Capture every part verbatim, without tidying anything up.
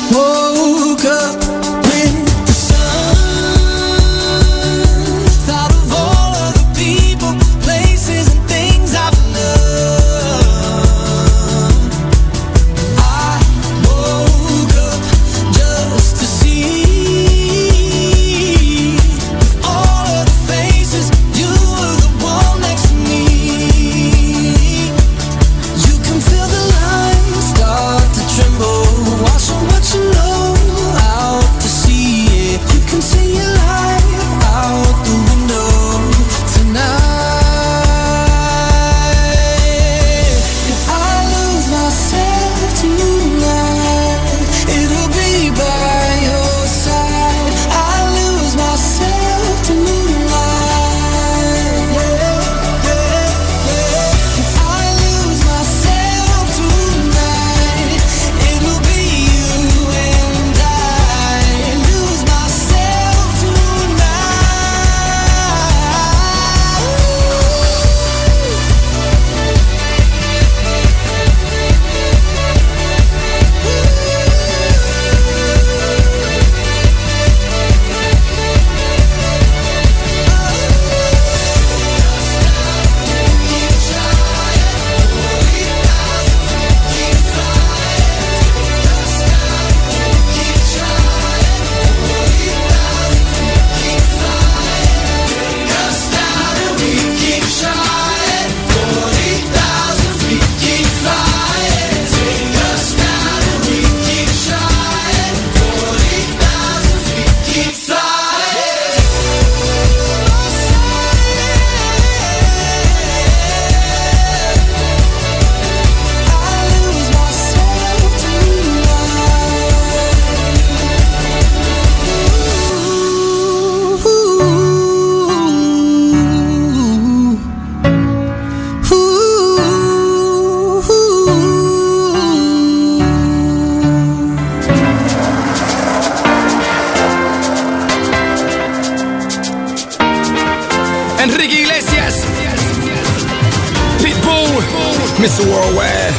woke up with the sun. Thought of all of the people, places and things I've loved. I woke up just to see all of the faces. You were the one next to me. You can feel the lines start to tremble. Watch what you know out to sea. Yeah. You can see your life out the window tonight. If I lose myself tonight, it'll be by your side. I lose myself tonight. Yeah, yeah, yeah. If I lose myself tonight, it'll be you and I. Lose myself Enrique Iglesias, Pitbull, Mister Worldwide.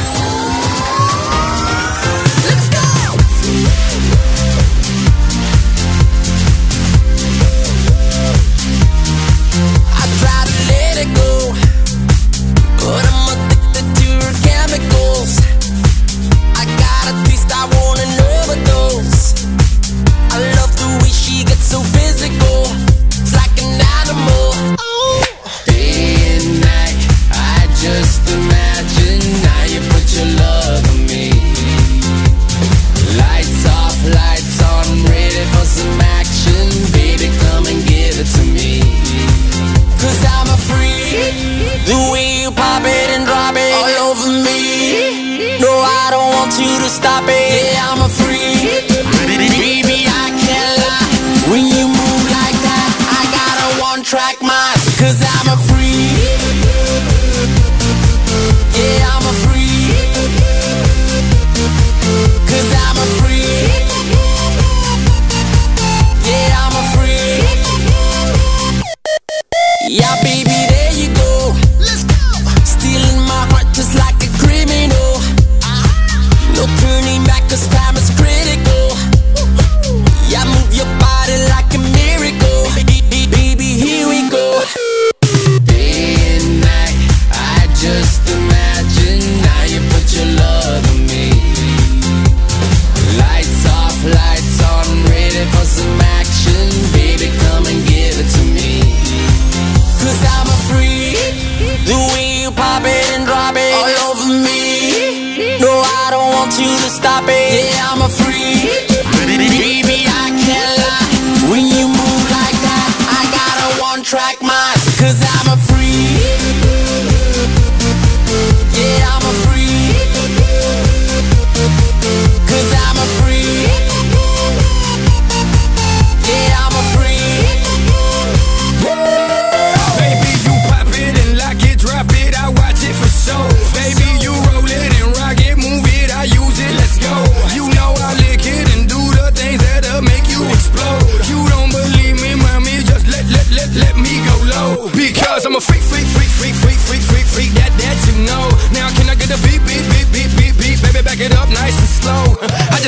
I try to let it go, but I'm addicted to your chemicals. I got a taste, I want an overdose. I love the way she gets so physical. It's like an animal. Oh. Day and night, I just imagine. Now you put your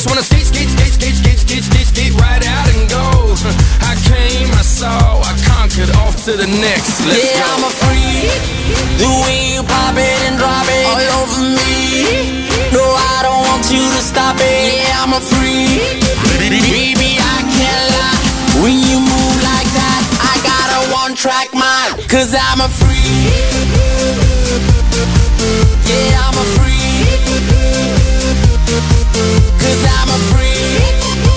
just wanna skate, skate, skate, skate, skate, skate, skate, skate right out and go. I came, I saw, I conquered, off to the next. Let's yeah, go. I'm a freak. The way you pop it and drop it all over me. No, I don't want you to stop it. Yeah, I'm a freak. Baby, I can't lie. When you move like that, I got a one-track mind. Cause I'm a freak. Yeah, I'm a freak. Cause I'm a freak.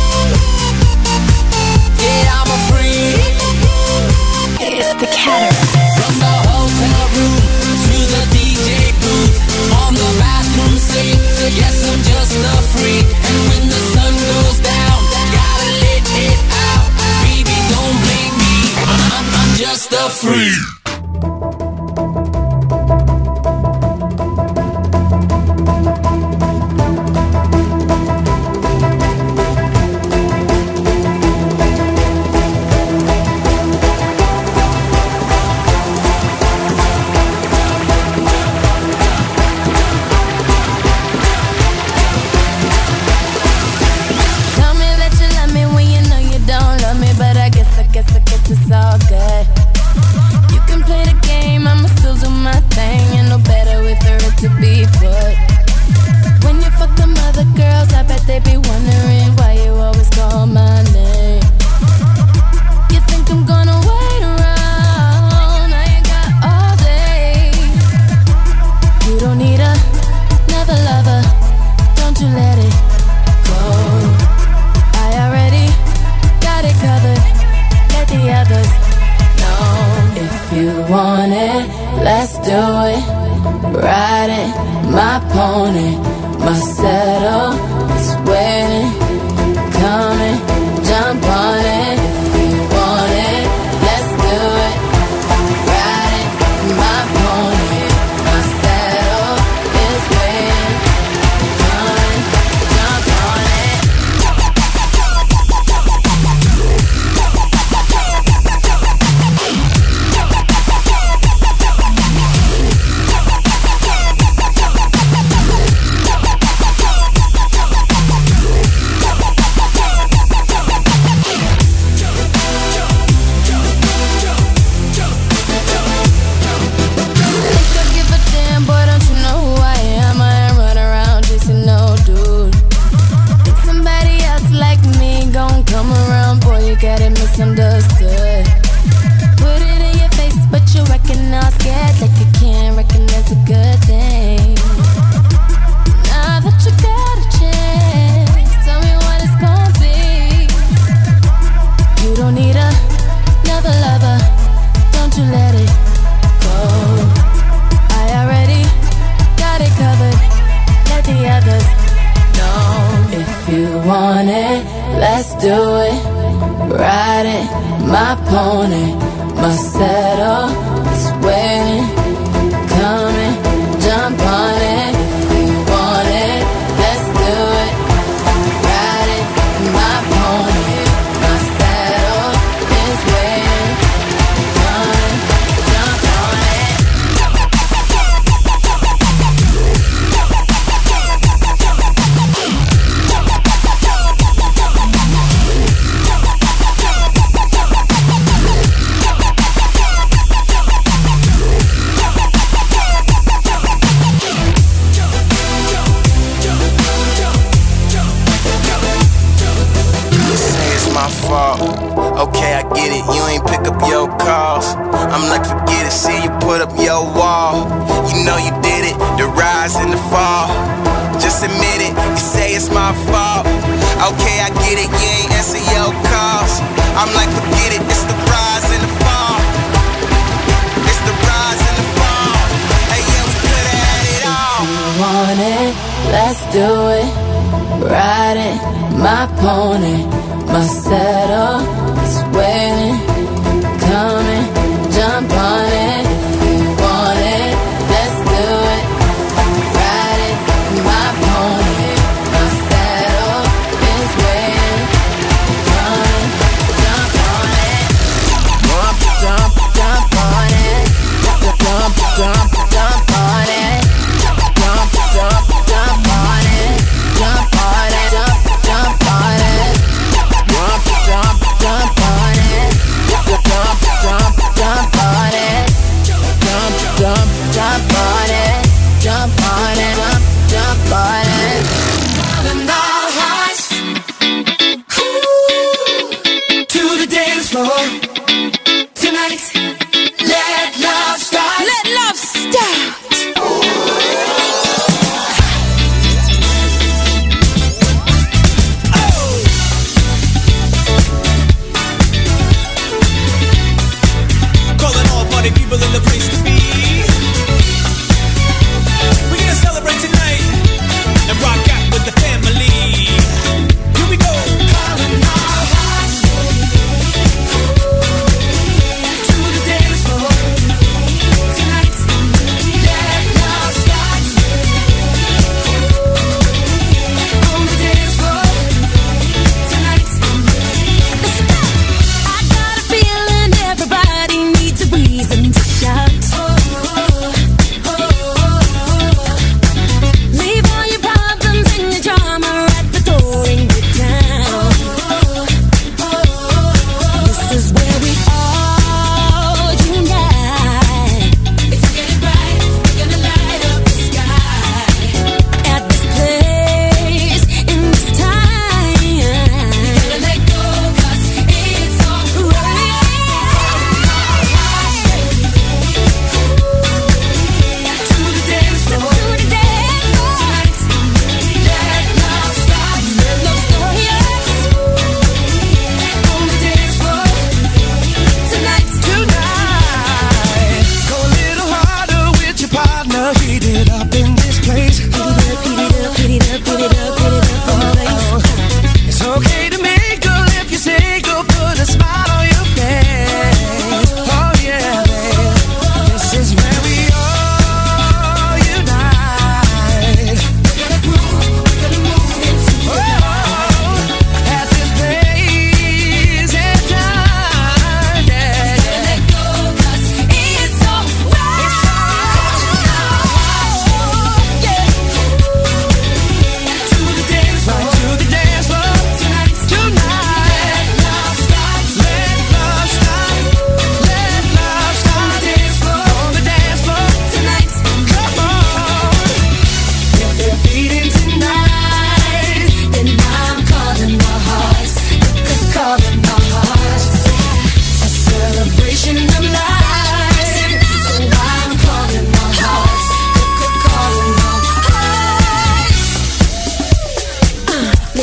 Yeah, I'm a freak. It's the Catter. From the hotel room to the D J booth, on the bathroom sink, yes, I'm just a freak. And when the sun goes down, gotta let it out. Baby, don't blame me, I'm, I'm just a freak. It's all good. You can play the game, I'ma still do my thing. And no better way for it to be put. When you fuck them other girls, I bet they be wondering why you always call my name. You think I'm gonna wait around? I ain't got all day. You don't need a, another lover, don't you let it go. I already got it covered. Let the others know. If you want it, let's do it. Ride it, my pony, my saddle is waiting. Come and jump on it. If you want it, let's do it. Ride it, my pony, my saddle is waiting. Come and jump on it. Misunderstood. Put it in your face, but you reckon I'm scared, like you can't recognize a good thing. Now that you got a chance, tell me what it's gonna be. You don't need a, another lover, don't you let it go. I already got it covered, let the others know. If you want it, let's do it. Ride it, my pony, my saddle is waiting. Come and jump on it. If you want it, let's do it. Ride it, my pony, my saddle is waiting. Come and jump on it. Okay, I get it, you ain't pick up your calls. I'm like, forget it, see you put up your wall. You know you did it, the rise and the fall. Just admit it, you say it's my fault. Okay, I get it, you ain't answer your calls. I'm like, forget it, it's the rise and the fall. It's the rise and the fall. Hey, yeah, we could've had it all. If you want it, let's do it. Ride it, my pony, my saddle is waiting. Come and jump on it. If you want it, let's do it. Ride it, my pony, my saddle is waiting. Come and jump on it. Jump, jump, jump on it. Jump, jump, jump on it. Jump, jump, jump on it. Jump on it. Jump.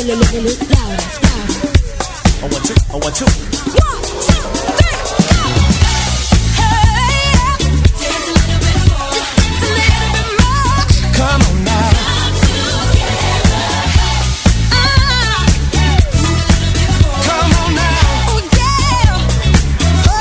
I want you, I want you. One, two, three, go! Hey, dance a little bit more. Just dance a little bit more. Come on now. Come together. Ah, Come on now. oh yeah. Oh,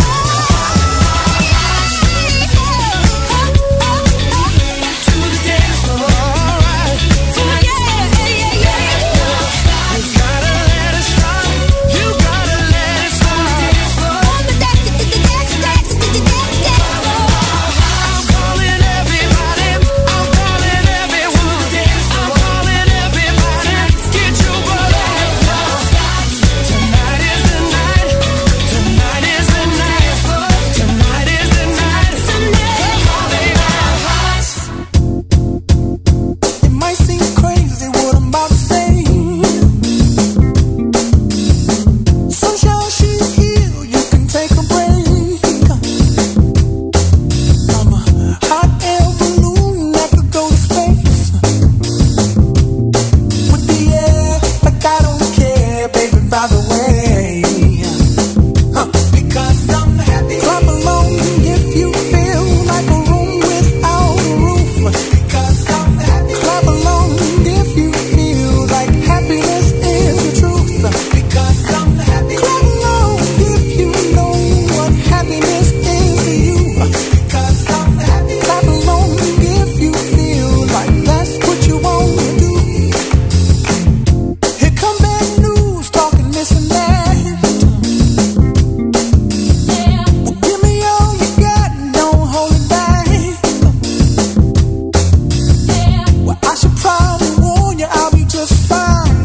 To the dance floor. All right. yeah, yeah, yeah, yeah. You gotta let it start. You gotta let it start. On the dance, dance, dance, dance, dance, dance floor. I'm calling everybody. I'm calling everyone. I'm calling everybody. Get your butt on the floor. Tonight is the night. Tonight is the night. Tonight is the night. Calling our hearts. It might seem crazy what I'm about to say. Sunshine, she's here. You can take a break. I'm a hot air balloon that could go to space. With the air, like I don't care, baby, by the way. Huh. Because I'm happy. Clap along if you feel like a room without a roof. Because I'm happy. Clap along if you feel like happiness is the truth. Because I'm happy. Clap along if you know what happiness is to you. Because I'm happy. Clap along if you feel like that's what you want to do. Here come bad news, talking this and that. Well, give me all you got and don't hold it back. Well, I should probably warn you, I'll be just fine.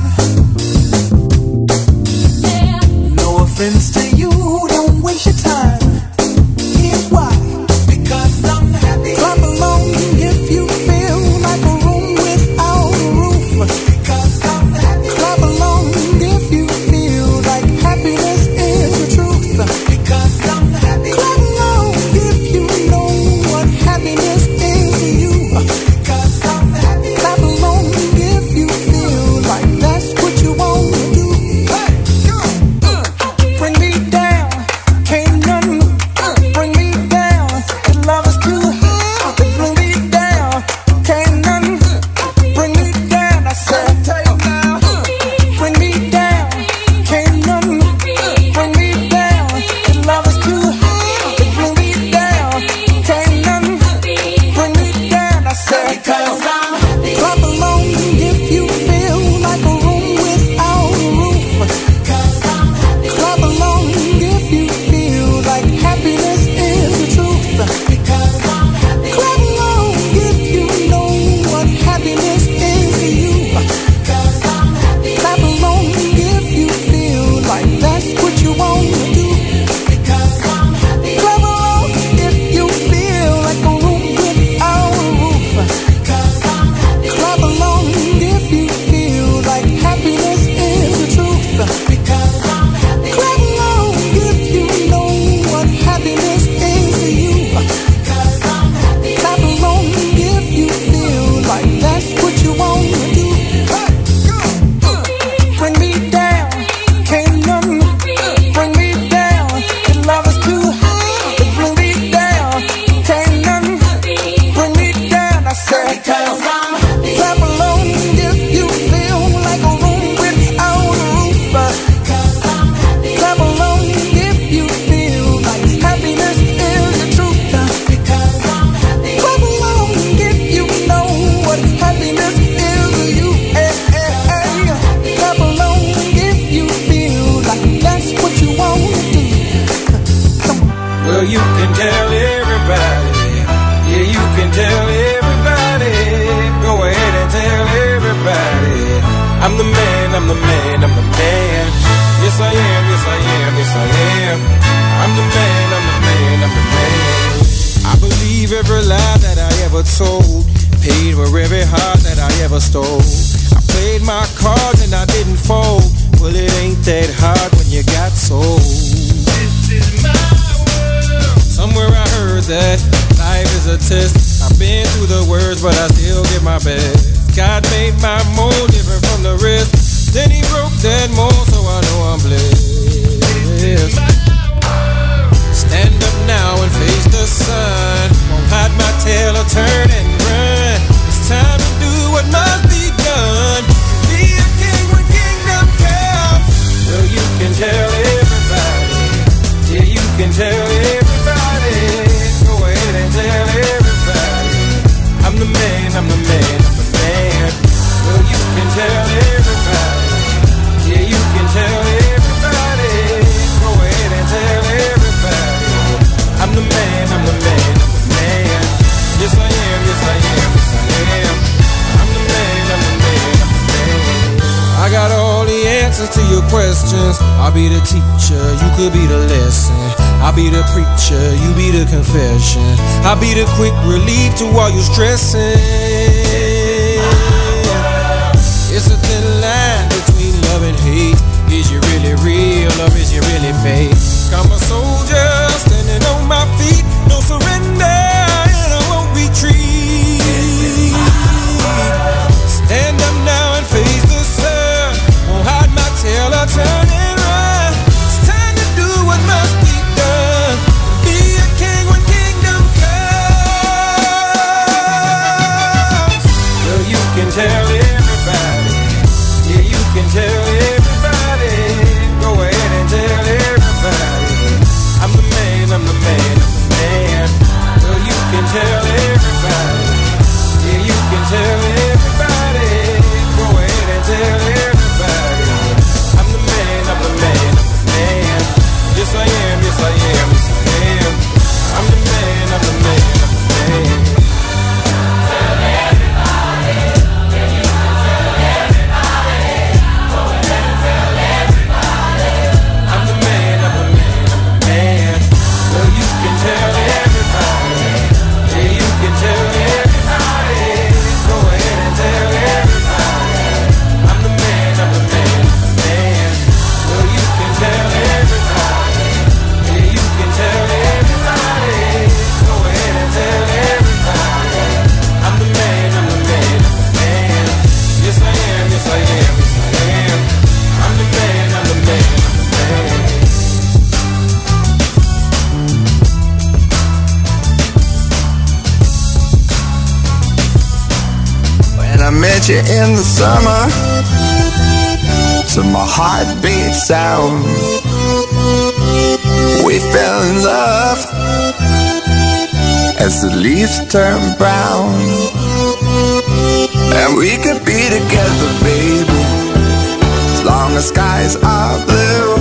No offense to you, don't waste your time. Here's why. Because I'm happy. Clap along if you feel like a room without a roof. Because I'm happy. Clap along if you feel like happiness is the truth. Because I'm happy. Clap along if you know what happiness is to you. Because I'm happy. Clap along if you feel like that's what you want to do. Hey, uh, bring me down, can't nothing uh, bring me down. The love is too high. Bring me down, can't nothing bring me down. I said, tell you now, bring me down, can't nothing bring me down. The love is too high. Bring me down, can't nothing bring me down. I said, because I'm happy. Clap along if you feel like a room without a roof. Because I'm happy. Clap along if you feel like happiness is the truth. Because I'm happy. Clap along if you know what happiness is to you. Because I'm happy. Clap along if you feel like that's what you want to do. Because I'm happy. Clap along if you feel like a room without a roof. Because I'm happy. Clap along if you feel like happiness is the truth. Because I'm happy. Clap along if you know what happiness is to you. Because I'm happy. Clap along if you feel like that's what you want to do. Hey, uh, bring me down, can't nothing bring me down. The love is too high. Bring me down, can't nothing bring me down. I said, because I'm happy. Clap along if you feel like a room without a roof. Because I'm happy. Clap along if you feel like happiness is the truth. Because I'm happy. Clap along if you know what happiness is to you. Hey, hey, hey. Clap along if you feel like that's what you want to do. Come on. Well, you can tell everybody. Yeah, you can tell everybody. Go ahead and tell everybody. I'm the man, I'm the man, I'm the man. Yes, I am, yes, I am, yes, I am. I'm the man, I'm the man, I'm the man. I believe every lie that I ever told. Paid for every heart that I ever stole. I played my cards and I didn't fold. Well, it ain't that hard when you got sold. This is my world. Somewhere I heard that life is a test. I've been through the worst, but I still give my best. God made my mold different from the rest. answers to your questions. I'll be the teacher, you could be the lesson. I'll be the preacher, you be the confession. I'll be the quick relief to all your stressing. It's a thin line between love and hate. Is you really real or is you really fake? I'm a soldier standing on my feet. No surrender and I won't retreat. Stand up now and face the sun. Won't hide my tail or turn and run. It's time to do what must be done. Be a king when kingdom comes. Well, you can tell everybody. Yeah, you can tell everybody. Go ahead and tell everybody. I'm the man, I'm the man, I'm the man. Well, you can tell everybody. Yeah, you can tell everybody. Go ahead and tell everybody. I'm the man, I'm the man, I'm the man. Yes, I am, yes, I am, yes, I am. I'm the man, I'm the man, I'm the man. Tell everybody. Yeah, you can tell everybody. Go ahead and tell everybody. I'm the man, I'm the man, I'm the man. Well, you can tell everybody. Yeah, you can tell everybody. Go ahead and tell everybody. I'm the man, I'm the man, I'm the man. Well, you can tell everybody. Yeah, you can tell everybody. Go ahead and tell everybody. I'm the man, I'm the man, I'm the man. Yes, I am, yes, I am, yes, I am. I'm the man, I'm the man, I'm the man. When I met you in the summer, to my heartbeat sound, we fell in love as the leaves turn brown. And we could be together, baby, as long as skies are blue.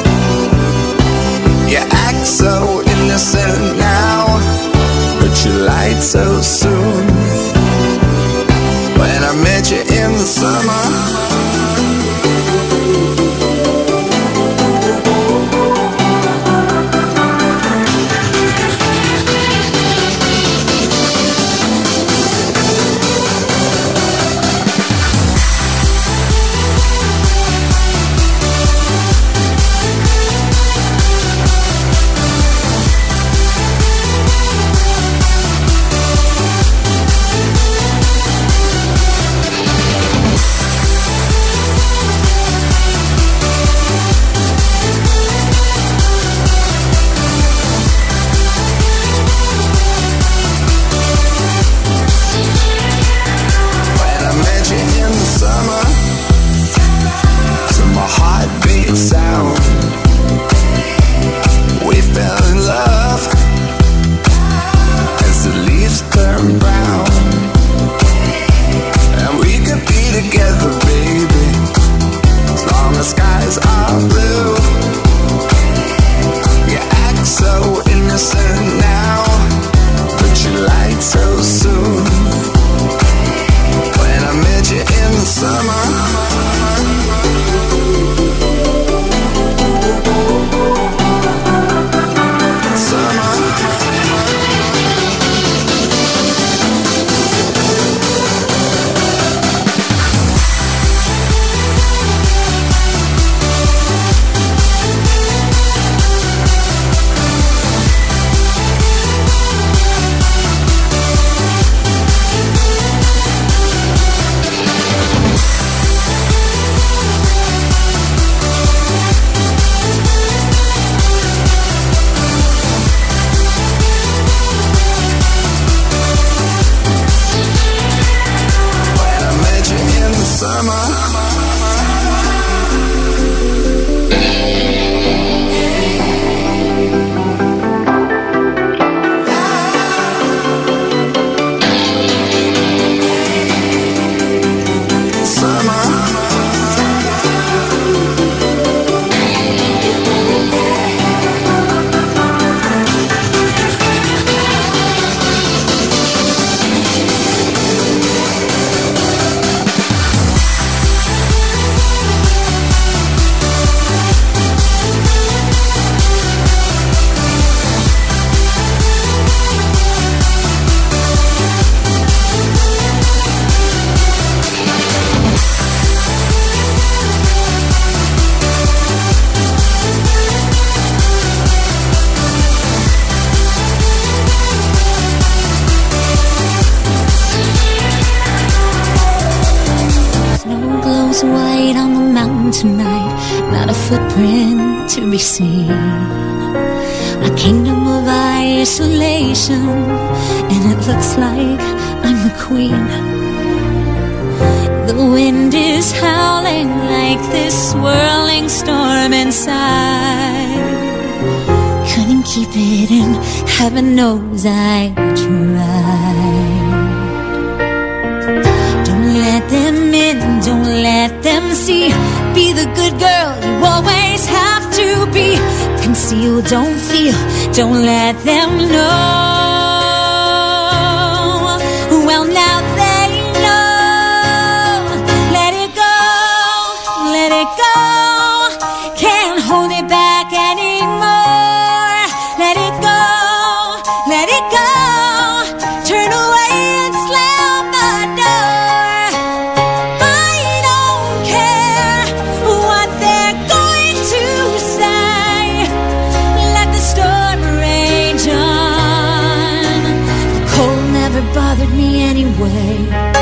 You act so innocent now, but you lied so soon. When I met you in the summer, tonight, not a footprint to be seen. A kingdom of isolation, and it looks like I'm the queen. The wind is howling like this swirling storm inside. Couldn't keep it in, heaven knows I tried. Don't let them in, don't let them see. Be the good girl you always have to be. Conceal, don't feel, don't let them know. Well, now they know. Let it go, let it go. Can't hold it back anymore. Let it go, let it go. Turn away and slam the door. I don't care what they're going to say. Let the storm rage on. The cold never bothered me anyway.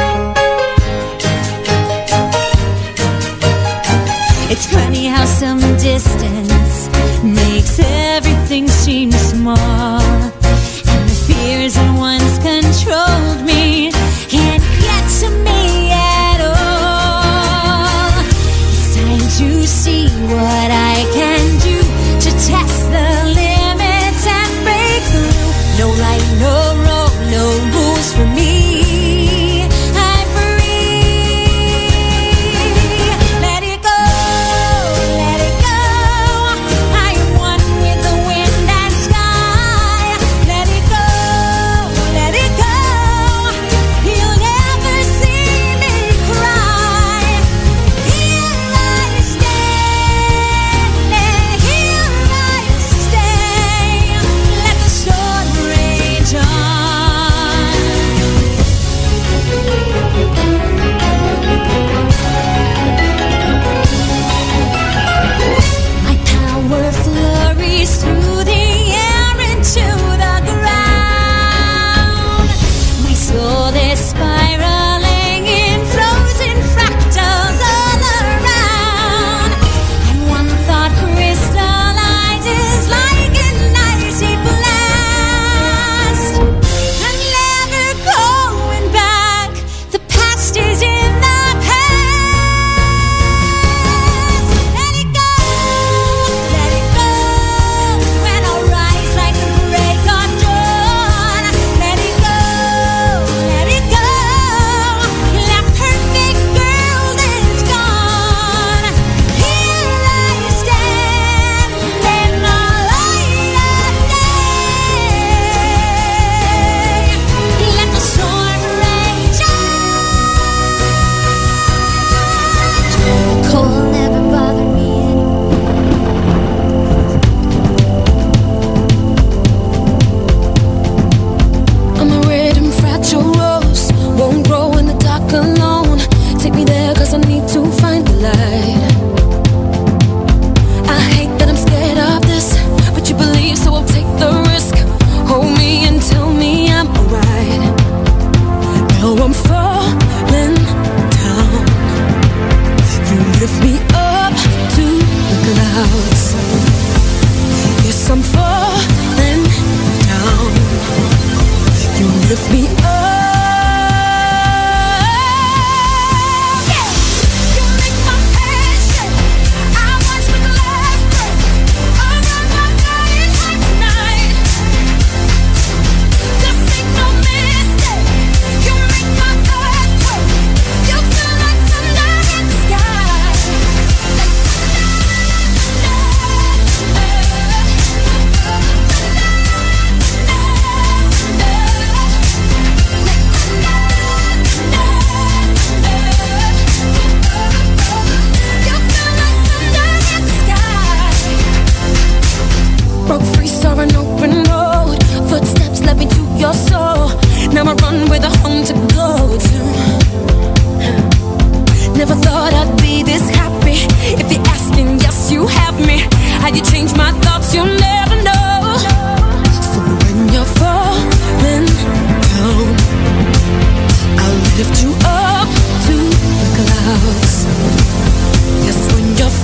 It's funny how some distance makes everything seem small. And the fears that once controlled me can't get to me at all. It's time to see what I can do to test the limits and break through. No right, no wrong, no rules for me. I'm free. Let it go, let it go. I am one with the wind and sky. Let it go, let it go. You'll never see me cry. Here I stand, here I stay. Let the storm rage on. My power flurries through the air into the ground. My soul is spiraling in frozen fractals all around. And one thought crystallizes like an icy blast. I'm never going back. The past is in the past. Let it go, let it go. When I rise like the break of dawn. Let it go, let it go. That perfect girl is gone. Here I stand in the light of day. Let the storm rage on. Cold never bothered me I'm a red and fragile rose, won't grow in the dark alone. Take me there cause I need to find the light. I hate that I'm scared of this, but you believe so I'll take the risk. Hold me and tell me I'm alright. Now I'm falling down. You lift me up to the clouds. Yes, I'm falling down. You lift me up. You make my head shake. I watch the glass break. I'm on my dying heart tonight. This ain't no mistake. You make my heart quake. You feel like thunder in the sky. Like you feel like thunder in the sky. Broke free, saw an open road. Footsteps led me to your soul. Now I run with a home to go to. Never thought I'd be this happy. If you're asking, yes, you have me. How you change my thoughts, you'll never know. So when you're falling down, I'll lift you up to the clouds. Yes, when you're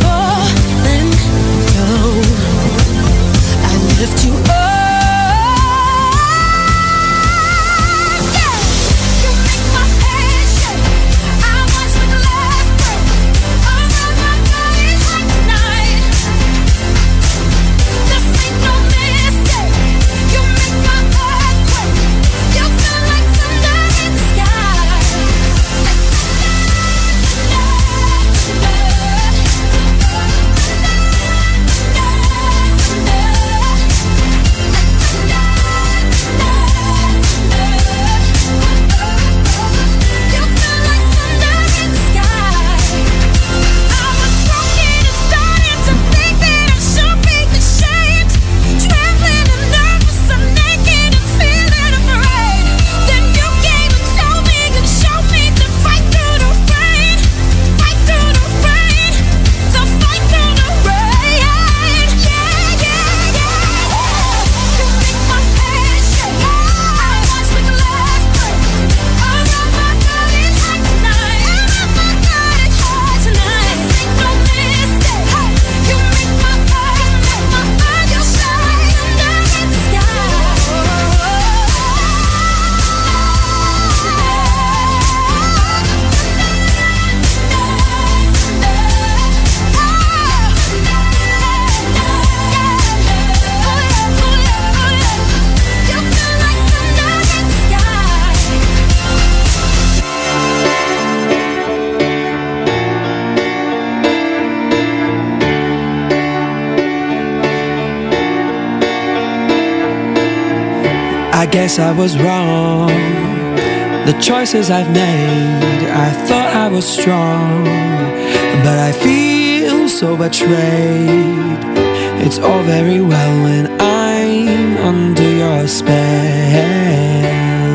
guess I was wrong. The choices I've made, I thought I was strong, but I feel so betrayed. It's all very well when I'm under your spell.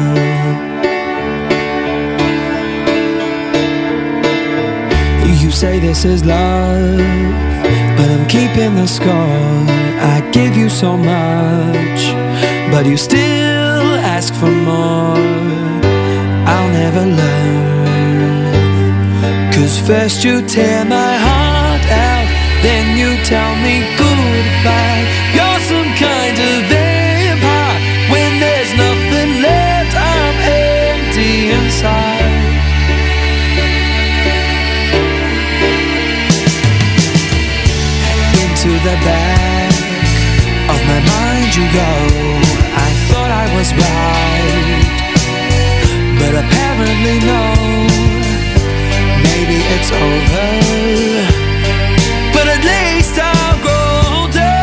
You say this is love, but I'm keeping the score. I give you so much, but you still ask for more. I'll never learn, 'cause first you tear my heart out, then you tell me goodbye. You're some kind of vampire. When there's nothing left, I'm empty inside. Into the back of my mind you go. I thought I was right, but apparently no. Maybe it's over, but at least I'll grow older.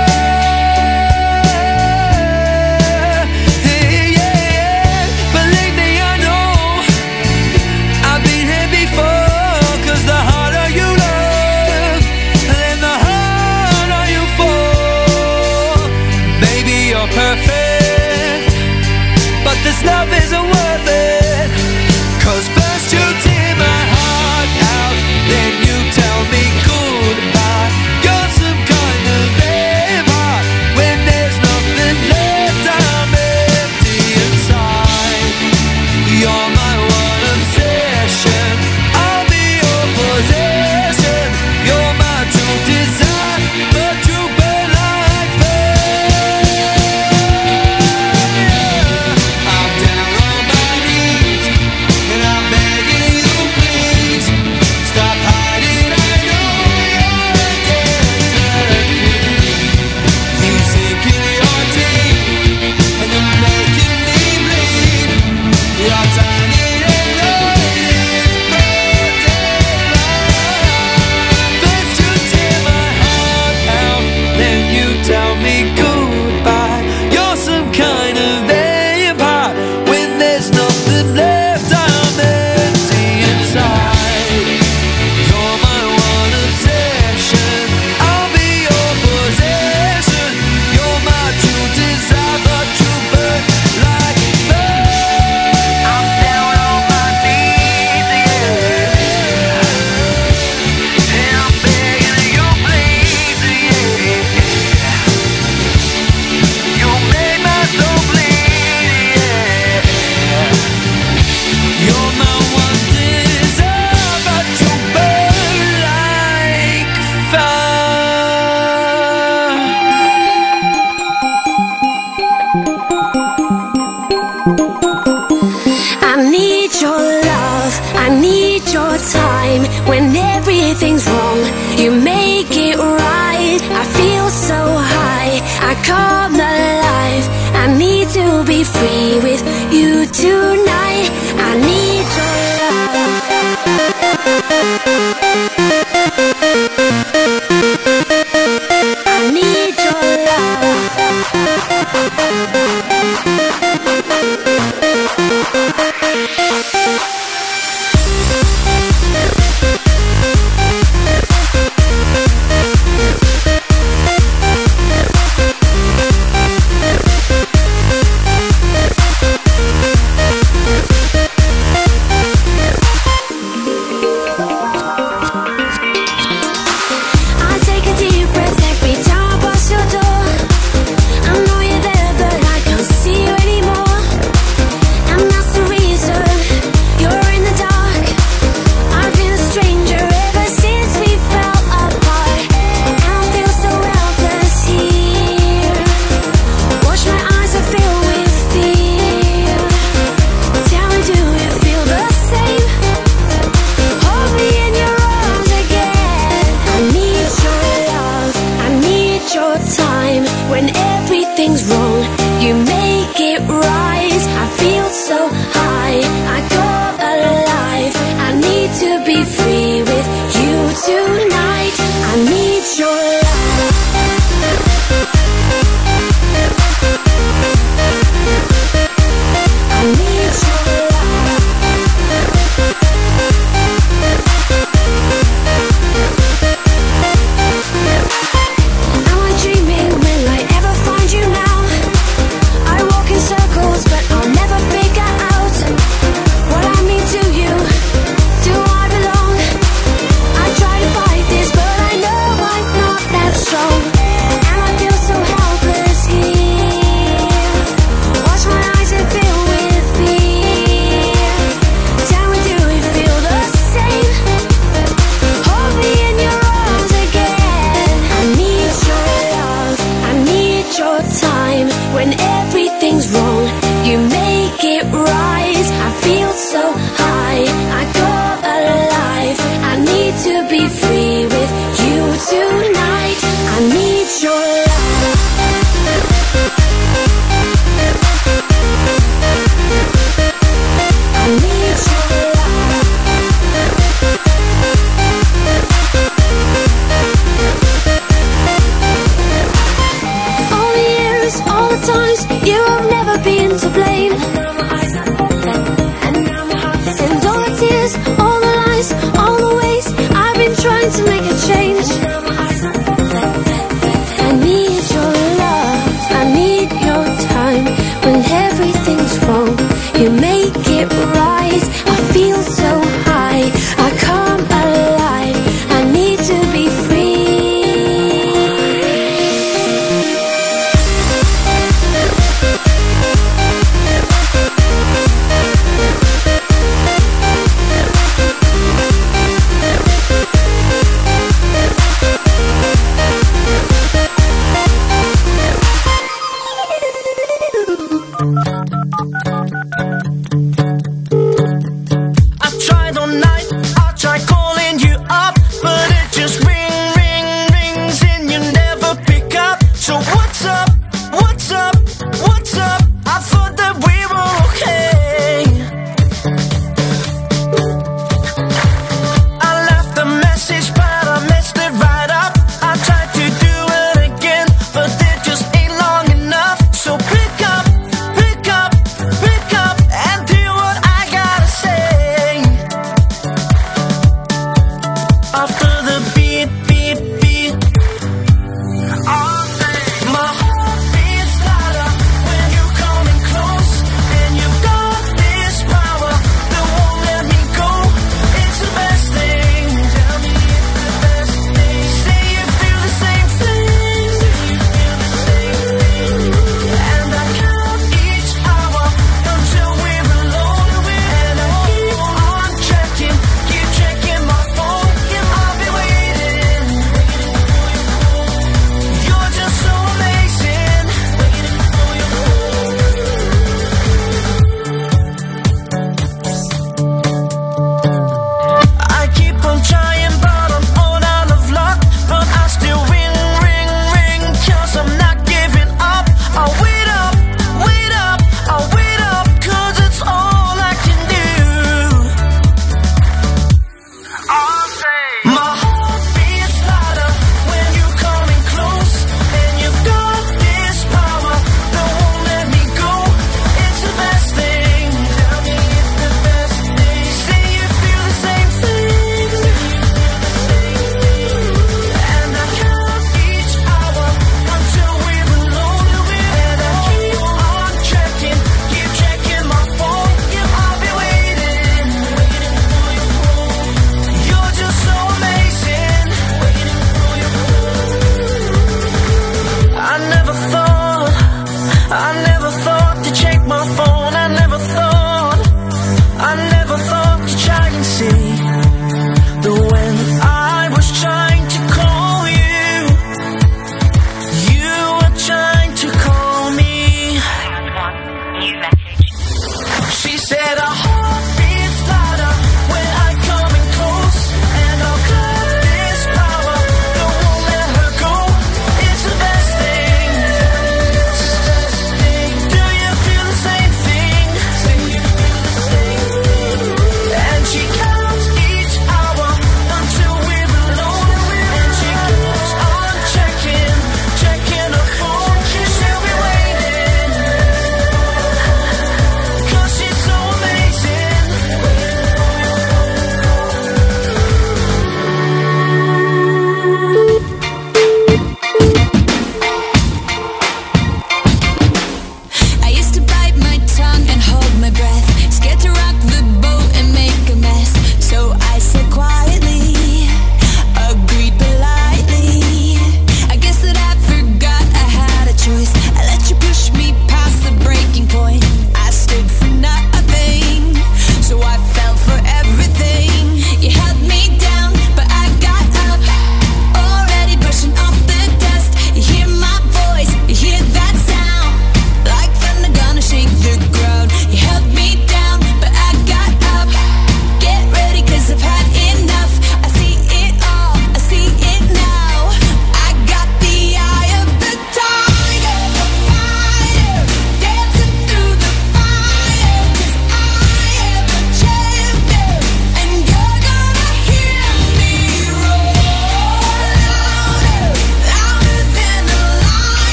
Hey, yeah, yeah. Believe me, I know I've been here before. 'Cause the harder you love, then the harder you fall. Maybe you're perfect, but this love isn't worth it. 'Cause first you tear my heart out, then you tell me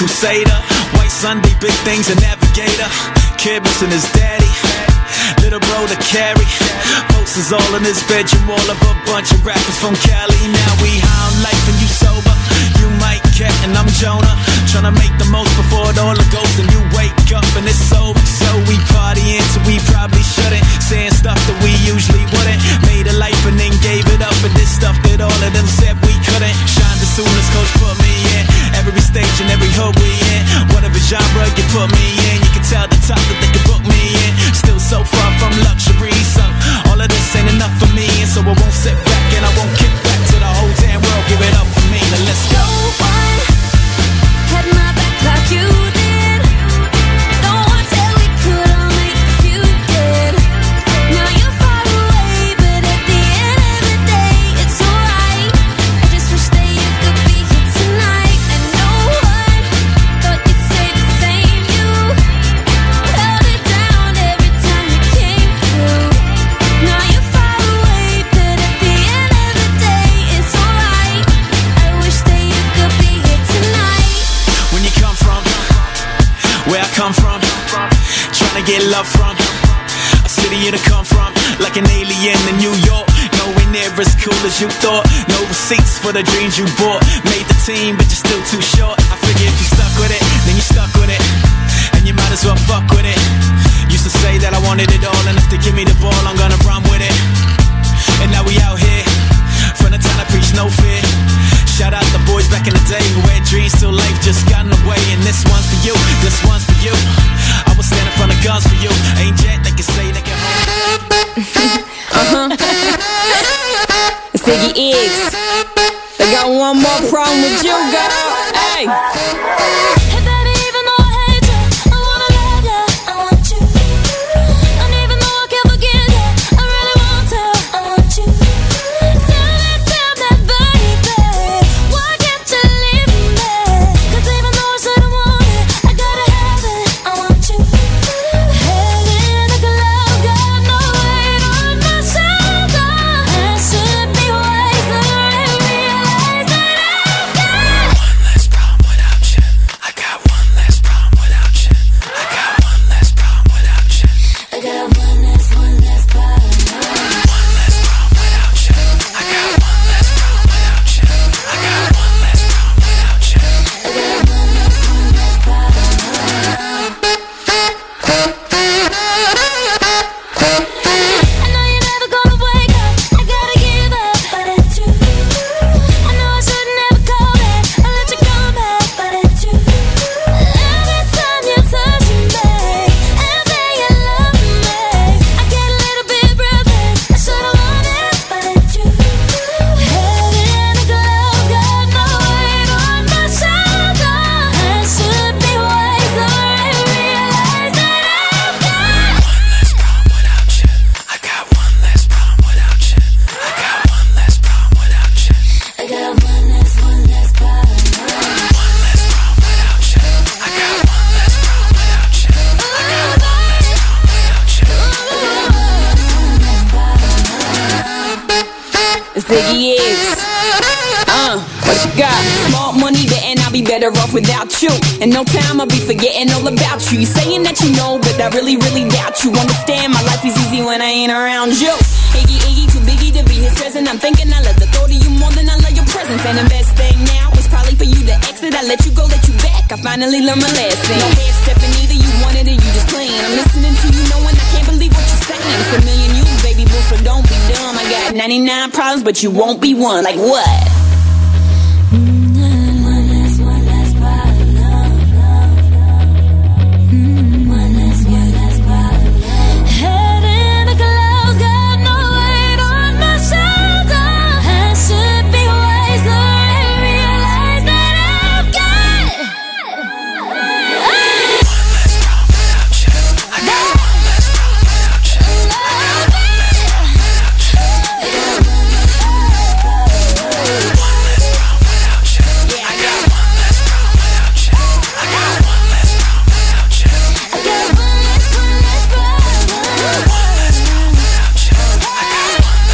crusader. White Sunday, big things, a navigator. Kid missing his daddy. Little bro to carry. Posters all in his bedroom, all of a bunch of rappers from Cali. Now we high on life and you sober. You Mike Cat and I'm Jonah. Tryna make the most before it all goes. And you wake up and it's over. So we partying so we probably shouldn't. Saying stuff that we usually wouldn't. Made a life and then gave it up. And this stuff that all of them said we couldn't. Shined as soon as coach put me in. Every stage and every hood we in. Whatever genre you put me in, you can tell the top that they can book me in. Still so far from luxury, so all of this ain't enough for me. And so I won't sit back and I won't kick back to the whole damn world. Give it up for me, now let's go. No one had my back like you did. No one said we couldn't make if you did. Now you're far away, but at the end of the day, it's alright. I just wish that you could be here tonight. And no one thought you'd say the same. You held it down every time you came through. Now you're far away, but at the end of the day, it's alright. I wish that you could be here tonight. When you come from, where I come from, trying to get love from a city you to come from, like an alien in New York. Nowhere near as cool as you thought. No receipts for the dreams you bought. Made the team, but you're still too short. I figure if you stuck with it, then you stuck with it, and you might as well fuck with it. Used to say that I wanted it all, and if they give me the ball, I'm gonna run with it. And now we out here, from the town I preach no fear. Shout out the boys back in the day who had dreams till life just got in the way. And this one's for you, this one's for you. I will stand in front of guns for you. Ain't jet, they can say they can hold. Uh-huh. It's Iggy Iggs. They got one more problem with you, girl. Hey. Hey baby, even though I hate you, I wanna love you, I want you. And even though I can't forget you, I really want to, I want you. Tell me, tell me, baby, why can't you leave me? 'Cause even though I said I want it, I gotta have it, I want you. Heading like a love, got no weight on my shoulder. I should be wiser and realize that I've got One less problem without you. I got one less problem without you. I got one less problem without you. I got one less, one less problem. One less problem without you. I got one less problem without you. I got one less problem without you. I got one less, one less problem. I know you're never gonna wake up, I gotta give up, but it's you. I know I shouldn't ever call back, I let you come back, but it's you. Every time you touch me and say you love me, I get a little bit breathless. I should've won it, but it's you. Head in a glove, got no weight on my shoulder. I should be wiser and realize that I've got One less problem without you. I got one less problem without you. I got one less problem without you. I got one less, one less problem. One less problem without you. I got one less problem without you. I got one less problem without you. It's Iggy Iggs. Uh, what you got? Small money, betting I'll be better off without you. In no time I'll be forgetting all about you. You saying that you know, but I really, really doubt you. Understand my life is easy when I ain't around you. Iggy Iggy, too biggie to be his present. I'm thinking I love the thought of you more than I love your presence. And the best thing now is probably for you to exit. I let you go, let you back. I finally learned my lesson. No head stepping either, you wanted it, you just playing. I'm listening to you knowing I can't believe what you're saying. It's a million you, baby boo, so don't be dumb. I got ninety-nine problems, but you won't be one. Like what?